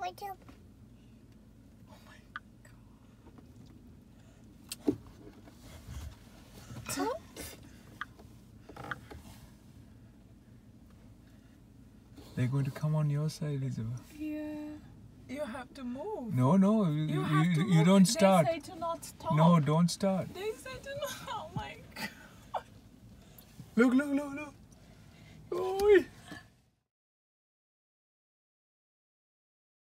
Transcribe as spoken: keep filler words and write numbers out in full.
My too. Oh my god. They're going to come on your side, Elizabeth. Yeah. You have to move. No, no, you, You you, have to you, move. you don't They start. say to not stop. No, don't start. They say to not. Oh my god. Look, look, look, look. Oi.